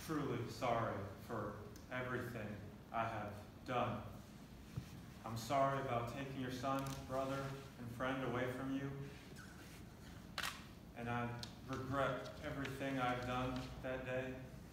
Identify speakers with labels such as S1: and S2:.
S1: truly sorry for everything I have done. I'm sorry about taking your son, brother, and friend away from you. And I regret everything I've done that day.